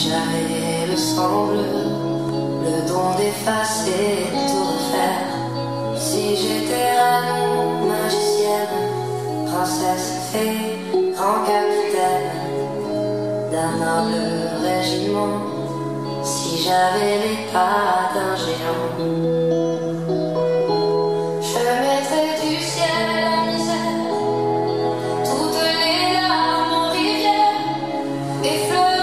J'avais le sang bleu, le don d'effacer, de tout refaire. Si j'étais reine, magicienne, princesse, fée, grand capitaine d'un noble régiment, si j'avais les pas d'un géant, je mettrais du ciel en misère, toutes les larmes en rivière, et fleurs